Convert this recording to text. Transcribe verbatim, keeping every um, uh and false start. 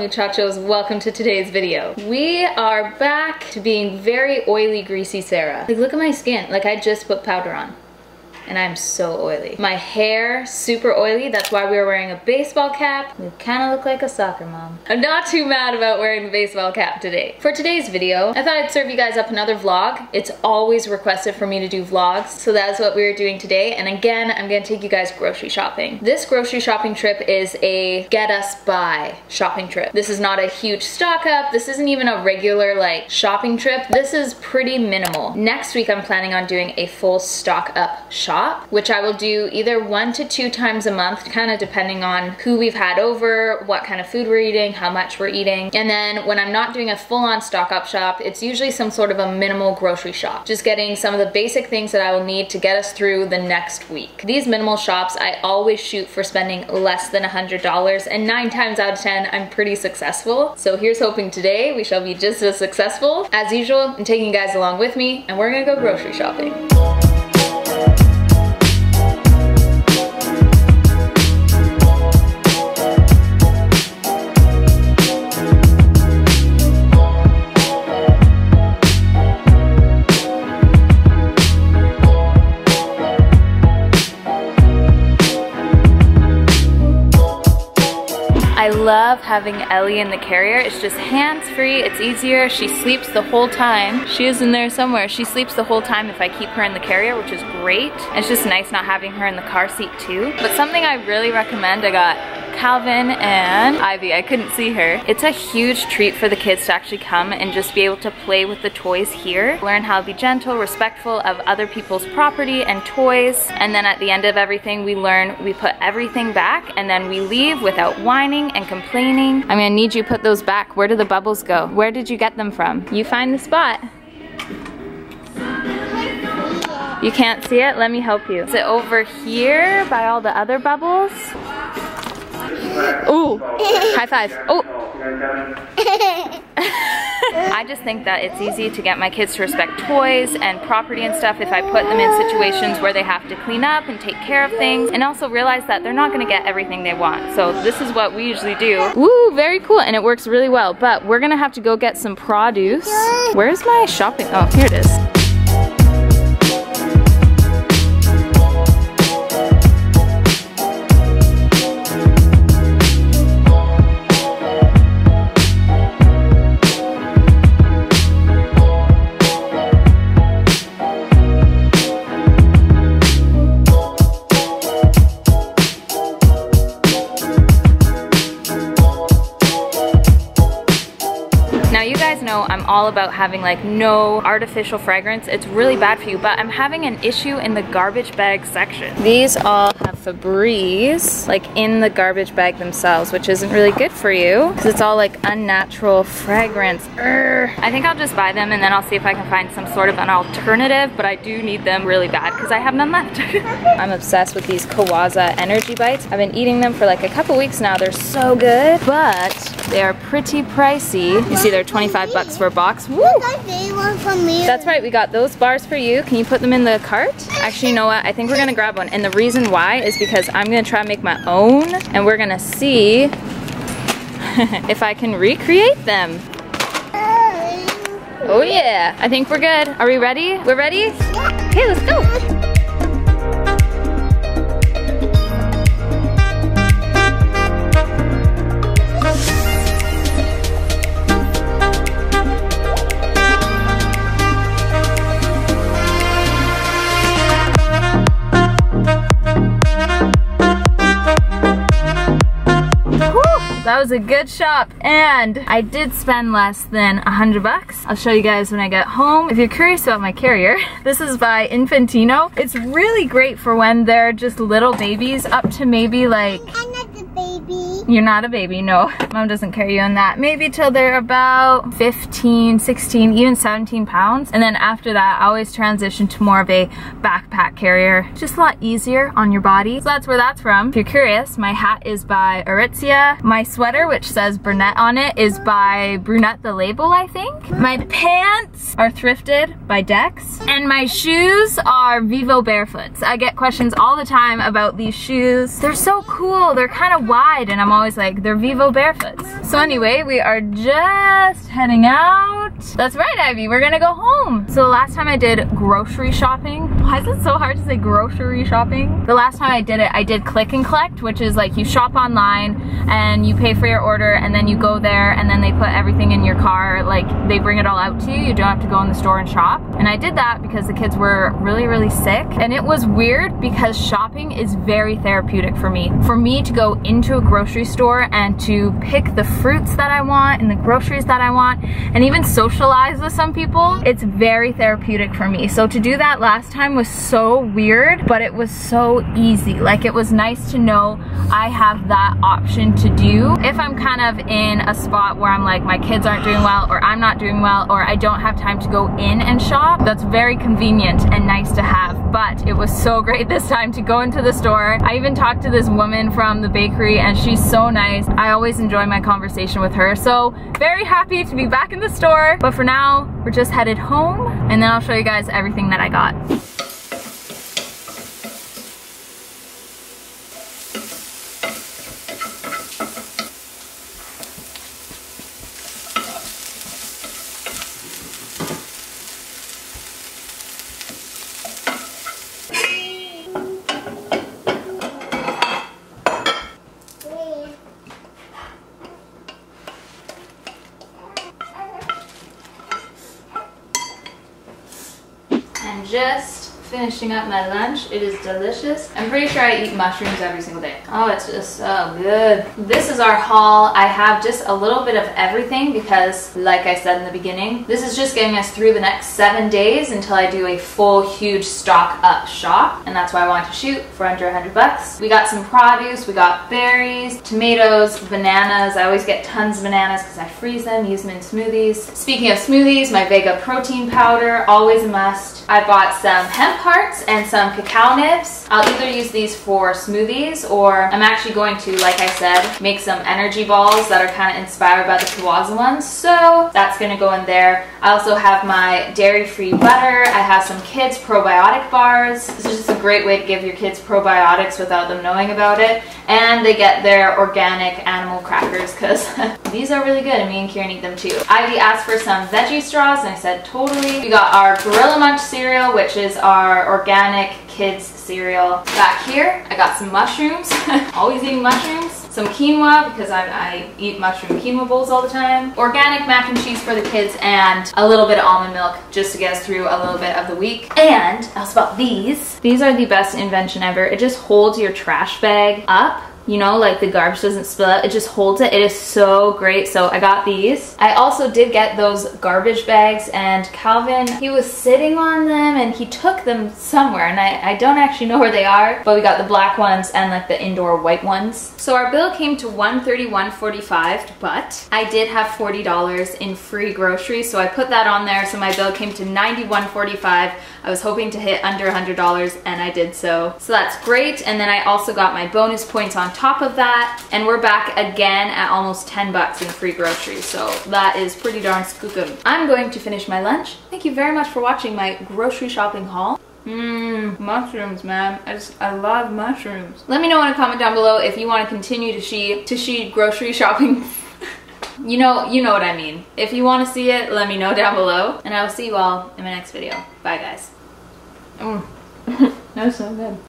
muchachos, welcome to today's video. We are back to being very oily, greasy Sarah. Like, look at my skin, like I just put powder on. And I'm so oily. My hair, super oily. That's why we were wearing a baseball cap. We kind of look like a soccer mom. I'm not too mad about wearing a baseball cap today. For today's video, I thought I'd serve you guys up another vlog. It's always requested for me to do vlogs, so that's what we're doing today. And again, I'm gonna take you guys grocery shopping. This grocery shopping trip is a get us by shopping trip. This is not a huge stock up. This isn't even a regular like shopping trip. This is pretty minimal. Next week, I'm planning on doing a full stock up shop, which I will do either one to two times a month, kind of depending on who we've had over, what kind of food we're eating, how much we're eating. And then when I'm not doing a full-on stock up shop, it's usually some sort of a minimal grocery shop. Just getting some of the basic things that I will need to get us through the next week. These minimal shops, I always shoot for spending less than one hundred dollars, and nine times out of ten, I'm pretty successful. So here's hoping today we shall be just as successful. As usual, I'm taking you guys along with me, and we're gonna go grocery shopping. I love having Ellie in the carrier. It's just hands-free, it's easier. She sleeps the whole time. She is in there somewhere. She sleeps the whole time if I keep her in the carrier, which is great. And it's just nice not having her in the car seat too. But something I really recommend, I got Calvin and Ivy. I couldn't see her. It's a huge treat for the kids to actually come and just be able to play with the toys here. Learn how to be gentle, respectful of other people's property and toys. And then at the end of everything, we learn, we put everything back and then we leave without whining and complaining. I'm gonna need you to put those back. Where do the bubbles go? Where did you get them from? You find the spot. You can't see it? Let me help you. Is it over here by all the other bubbles? Ooh, high five. Oh. I just think that it's easy to get my kids to respect toys and property and stuff if I put them in situations where they have to clean up and take care of things, and also realize that they're not gonna get everything they want. So this is what we usually do. Woo, very cool, and it works really well. But we're gonna have to go get some produce. Where's my shopping? Oh, here it is. Now you guys know I'm all about having like no artificial fragrance. It's really bad for you, but I'm having an issue in the garbage bag section. These all have Febreze like in the garbage bag themselves, which isn't really good for you because it's all like unnatural fragrance. Urgh. I think I'll just buy them and then I'll see if I can find some sort of an alternative, but I do need them really bad because I have none left. I'm obsessed with these Kawaza energy bites. I've been eating them for like a couple weeks now. They're so good, but they are pretty pricey. You see they're twenty-five bucks for a box. Woo! That's right, we got those bars for you. Can you put them in the cart? Actually, you know what? I think we're gonna grab one. And the reason why is because I'm gonna try and make my own and we're gonna see if I can recreate them. Oh yeah, I think we're good. Are we ready? We're ready? Okay, let's go. That was a good shop, and I did spend less than a hundred bucks. I'll show you guys when I get home. If you're curious about my carrier, this is by Infantino. It's really great for when they're just little babies up to maybe like... I'm not a baby. You're not a baby, no. Mom doesn't carry you on that. Maybe till they're about fifteen, sixteen, even seventeen pounds. And then after that, I always transition to more of a backpack carrier. Just a lot easier on your body. So that's where that's from. If you're curious, my hat is by Aritzia. My sweater, which says Brunette on it, is by Brunette the Label, I think. My pants are thrifted by Dex. And my shoes are Vivo Barefoots. I get questions all the time about these shoes. They're so cool. They're kind of wide, and I'm always like, they're Vivo Barefoots. So anyway, we are just heading out. That's right, Ivy, we're gonna go home. So the last time I did grocery shopping, why is it so hard to say grocery shopping? The last time I did it, I did click and collect, which is like you shop online and you pay for your order and then you go there and then they put everything in your car, like they bring it all out to you. You don't have to go in the store and shop. And I did that because the kids were really, really sick. And it was weird because shopping is very therapeutic for me. For me to go into a grocery store and to pick the fruits that I want and the groceries that I want and even socialize with some people, it's very therapeutic for me. So to do that last time was so weird, but it was so easy. Like, it was nice to know I have that option to do if I'm kind of in a spot where I'm like, my kids aren't doing well, or I'm not doing well, or I don't have time to go in and shop. That's very convenient and nice to have. But it was so great this time to go into the store. I even talked to this woman from the bakery and she's so nice. I always enjoy my conversation with her. So very happy to be back in the store. But for now, we're just headed home and then I'll show you guys everything that I got. And just finishing up my lunch. It is delicious. I'm pretty sure I eat mushrooms every single day. Oh, it's just so good. This is our haul. I have just a little bit of everything because, like I said in the beginning, this is just getting us through the next seven days until I do a full, huge stock up shop. And that's why I wanted to shoot for under a hundred bucks. We got some produce. We got berries, tomatoes, bananas. I always get tons of bananas because I freeze them, use them in smoothies. Speaking of smoothies, my Vega protein powder, always a must. I bought some hemp hearts and some cacao nibs. I'll either use these for smoothies, or I'm actually going to, like I said, make some energy balls that are kind of inspired by the Kawaza ones. So that's going to go in there. I also have my dairy-free butter. I have some kids probiotic bars. This is just a great way to give your kids probiotics without them knowing about it. And they get their organic animal crackers because these are really good and me and Kieran eat them too. Ivy asked for some veggie straws and I said totally. We got our Gorilla Munch cereal, which is our organic kids cereal. Back here, I got some mushrooms. Always eating mushrooms. Some quinoa because I, I eat mushroom quinoa bowls all the time. Organic mac and cheese for the kids and a little bit of almond milk just to get us through a little bit of the week. And I also bought these. These are the best invention ever. It just holds your trash bag up. You know, like the garbage doesn't spill out, it just holds it. It is so great. So I got these. I also did get those garbage bags and Calvin, he was sitting on them and he took them somewhere and I, I don't actually know where they are, but we got the black ones and like the indoor white ones. So our bill came to one thirty-one forty-five, but I did have forty dollars in free groceries, so I put that on there, so my bill came to ninety-one forty-five. I was hoping to hit under one hundred dollars and I did so. So that's great. And then I also got my bonus points on top of that. And we're back again at almost ten bucks in free groceries. So that is pretty darn skookum. I'm going to finish my lunch. Thank you very much for watching my grocery shopping haul. Mmm, mushrooms, man. I just, I love mushrooms. Let me know in a comment down below if you want to continue to see, to see grocery shopping. You know, you know what I mean. If you want to see it, let me know down below. And I will see you all in my next video. Bye, guys. Mm. That was so good.